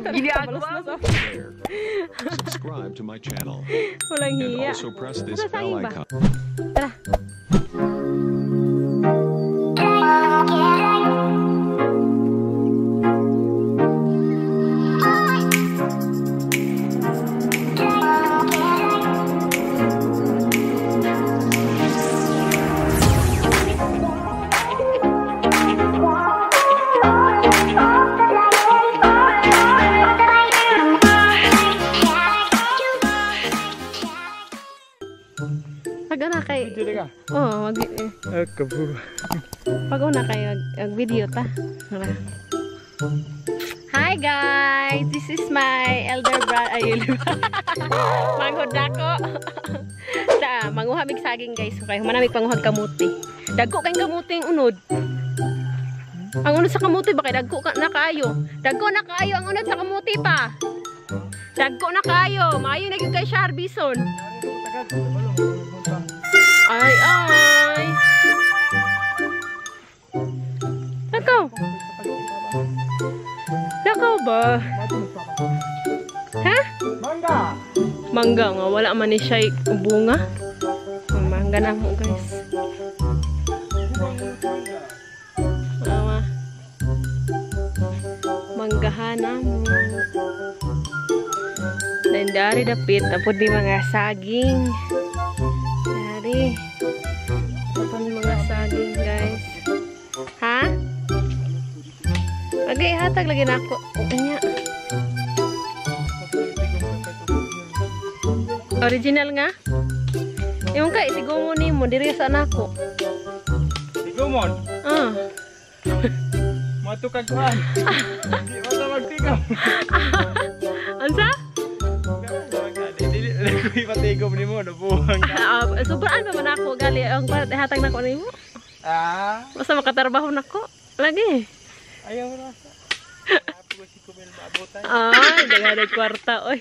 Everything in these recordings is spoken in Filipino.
Gini ako. Subscribe to my channel. Walang And hiya. also press this Ano sa bell akin ba? icon. Tara. Pag una kay... Oo, pag una kay mag-video ta. Hi guys! This is my elder brother. Ay, manghod ako. Manguhamig saging guys. Okay, manamig panguhag kamuti. Dagko kayong kamuti yung unod. Ang unod sa kamuti ba kay dagko na kaayo? Dagko na kaayo ang unod sa kamuti pa. Dagko na kaayo. Maayo na yung kay Sharbison. Ay, ay. Nakaw. Nakaw ba? Ha? Mangga. Mangga nga. Wala man ni siya bunga. Mangga na mo guys. Manggahan na mo. Dan dari dapit. Tapos di mga saging. Dari. Tapos mga saging guys. Ha? Okay, hatag lagi na ako. Kanya. Original nga? Yung ka, itigumon ni mo. Diri sa anak ko. Tigumon? Ah. Matukagkuhan. Hindi mo magtigam. Ansa? Dili ko ipatigom ni mo. Nabuhang ka. Sobraan pa man ako. Gali, ang hatag na ko ni mo. Basta makatarbaho na ko. Lagi. Ayaw mo rasa. Apo ko si Kumil maabutan. Ay, dahanag kwarta, oy.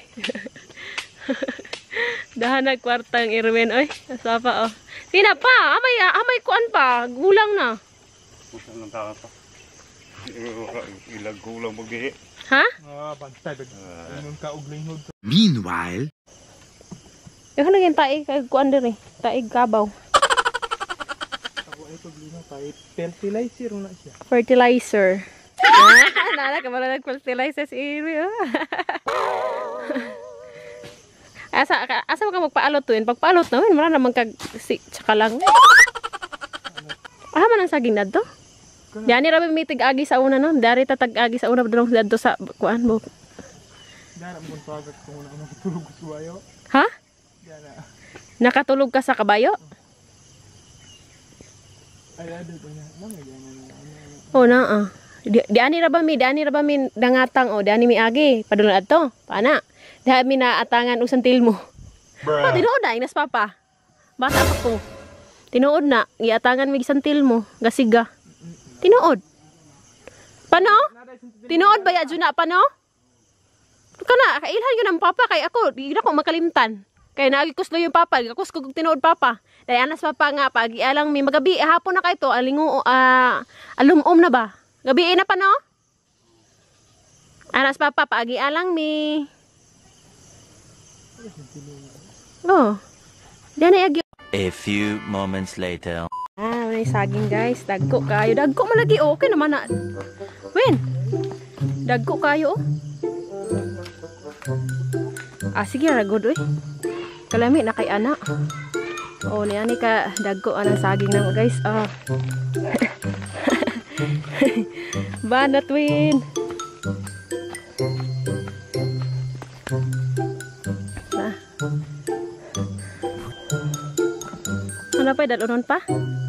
Dahanag kwarta ang Irwin, oy. Asa pa, oh. Sina pa, amay kuan pa. Gulang na. Gusto ng tao pa. Ilag gulang magdihi. Ha? Bantay. Inong kauglingod. Meanwhile, Yung naging taig, kuan diri. Taig kabaw. Ako ay paglino kahit fertilizer na siya. Fertilizer. Nana, kamala nag-fertilizer si Irwin, oh. Asa mo ka magpaalot to yun? Pagpaalot na yun, mara naman tsaka lang. Man ang saging na to? Diyan ni Rabi may tig-agi sa una, no? Dari tatag-agi sa una, dalawang dito sa kuan mo. Diyan ang buntagat kung una nakatulog ko sa bayo. Ha? Diyan na. Nakatulog ka sa kabayo? Ay, ado ko na. Oo na, ah. Diyan ni Rabi dangatang, o. Diyan ni may agi. Padulong ato. Paana? Diyan mi naatangan usang tilmo. Oh, tinuod na, inas papa. Bata pa ko. Tinuod na, iatangan mi isang tilmo. Gasiga. Tinuod. Pano? Tinuod ba ya na pano? Kana, kailhan yun ang papa kay ako. Di na ko makalimtan. Kaya nagikuslo yung papa. Gikus ko tinuod papa. Dahil anas papa nga pag alang mi magabi hapon na kay to alingo alumom na ba? Gabi na pano? Anas papa pagi alang mi. Oh. Diyan ay agyo. A few moments later. May saging guys. Dagko kayo. Dagko man lagi. Okay naman na. Wen. Dagko kayo. Sige ragod oy. Kalami na kay ana. Oh, ni ani ka dagko anang saging na guys. Banat Win. Ano pa dalunon pa?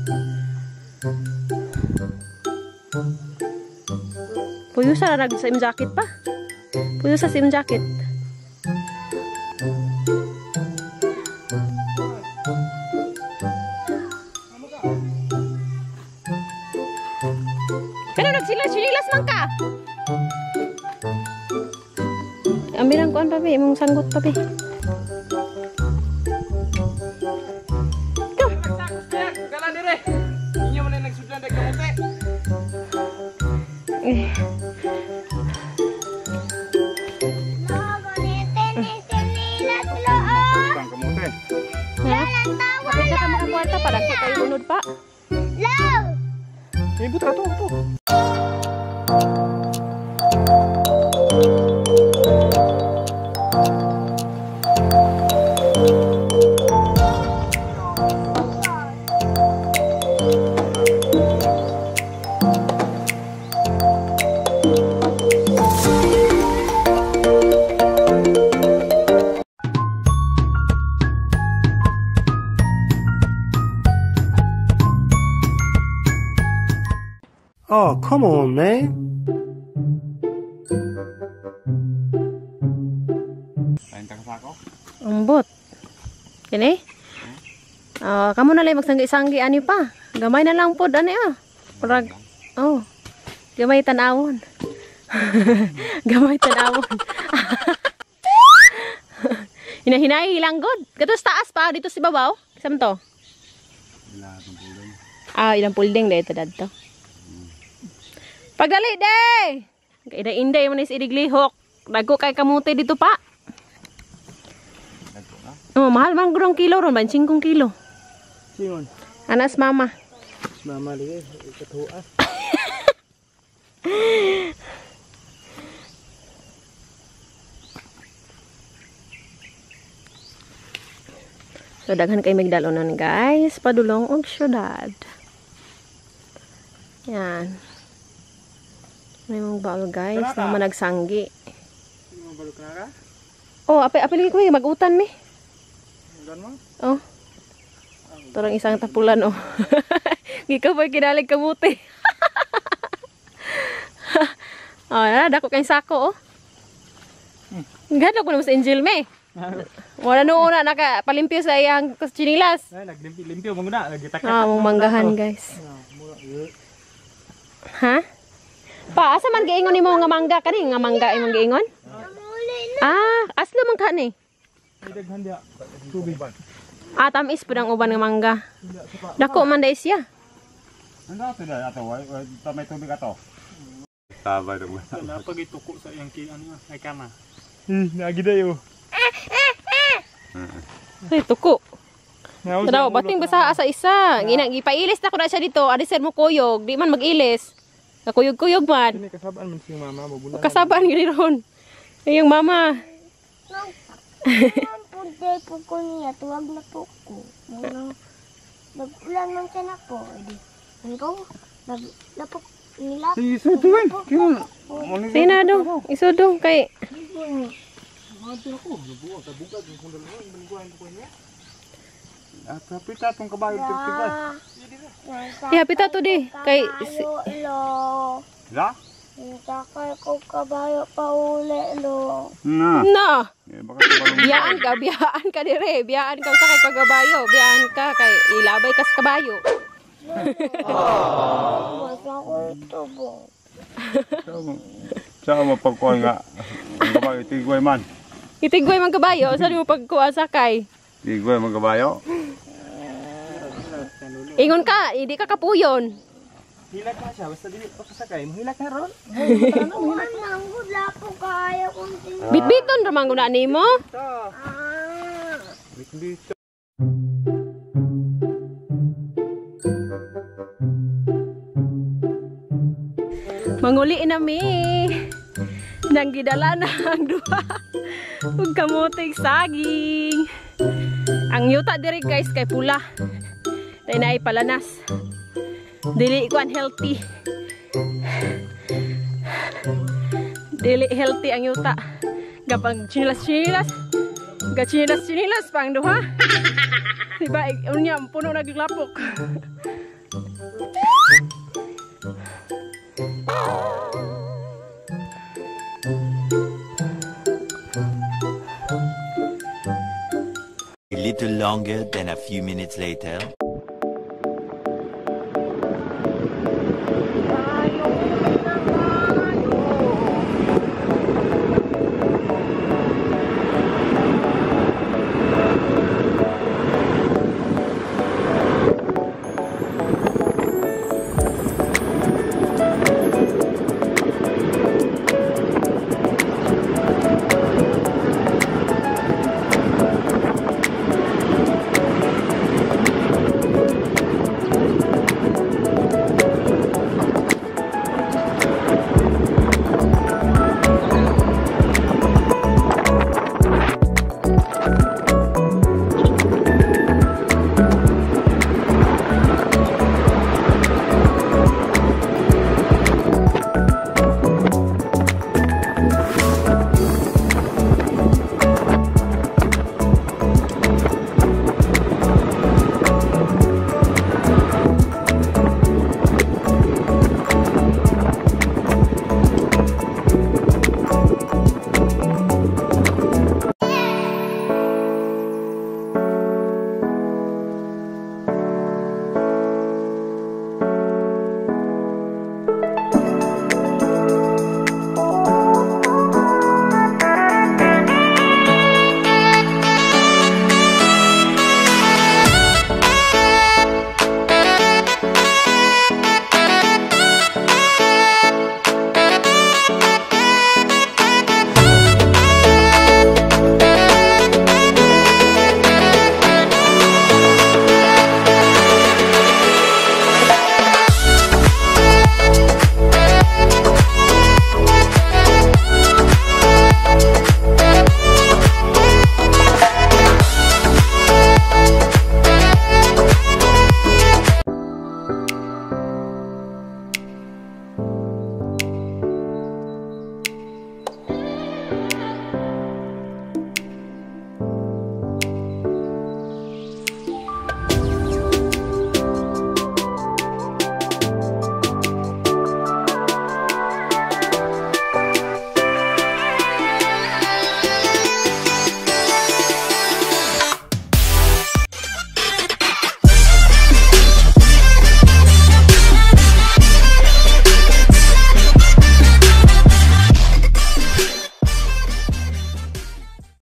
Puyo sa nag sa imong jacket pa. Puyo sa imong jacket. Kano nagsila-silas man ka? Ambilang kuan pa be, imong sanggot pa be. kwarta pa dagko kay bunod pa. Ibut ka to. Oh, come on, man. Lain ta ka ako. Ambot. Kini? Kamu na lang magsanggi-sanggi ani pa. Gamay na lang pod ani Parag gamay tan-awon. Gamay tan-awon. Hinahinay ilang god. Katos taas pa dito si babaw. Kisam to? Ilang pulding dito dadto. Pagdali day. Inday mo ni si idiglihok. Dagko kay kamuti dito pa. Mahal man gurong kilo ron, 25 kilo. Simon, Anas mama. mama lagi katuas. So daghan kay migdalonon guys, padulong og syudad. Yan. May mong baul guys, na managsanggi. Simon, balok na ka? Api lagi ko magutan mi. Gan mo? Torang isang tapulan Gikaw pa kinalig kamuti. Dako kay sako Gado ko na sa Angel me. Wala noon na nakapalimpyo sa iyang chinilas. Naglimpyo mo na, nagitakak. Mong manggahan guys. Ha? Pa, asa man giingon nimo nga mangga kani? Nga mangga imong giingon? Aslo man kani? Daghan dia. Tubig ba? Tamis pud ang uban nga mangga. Dako man dai siya. Ano ato da ato? May tubig ato. Tabay dong. Napag ituko sa yang ay kama. Nagi dayo. Tuko. Tadaw, bating basa sa isa. Gipailis na ko na siya dito. Adisir mo kuyog. Di man mag-ilis. Kakuyog-kuyog man. Ini kasabaan man si mama mabuna. Kasabaan gini ron. Yung mama. Punta po ko niya. Tuwag na po ko. Nag-ulan man siya na po. Hanggang nagpok nila. Isuduin. Sinado. Isudong kay... Kapita tong kabayo tigtigas. Pita to di. Kay... Lo. La? Sakay ko kabayo pa uli lo. Na. Baka kabayo. Biyaan ka dire. Biyaan ka sa kay kagabayo. Biyaan ka kay ilabay ka sa kabayo. Basta ko ito po. Saka mapagkuhan nga. Ang kabayo tigway man. Itigway man kabayo. Saan mo pagkuha sakay? Tigway man kabayo. Ingon ka. Hindi ka kapuyon. Hilak na siya, basta dili pa kasakay. Hilak na ron. Ang gula po kaya kong tingin. Bitbiton ramang guna nimo. Manguli na mi. Nang gidala na ang duha. Ug kamuting saging. Ang yuta diri guys kay pula. Tay naay palanas. Dili ko unhealthy. Dili healthy ang yuta. Gapang chinilas-chinilas. Ga-chinilas-chinilas pang duha. Diba, unya puno naglapok. A little longer than a few minutes later.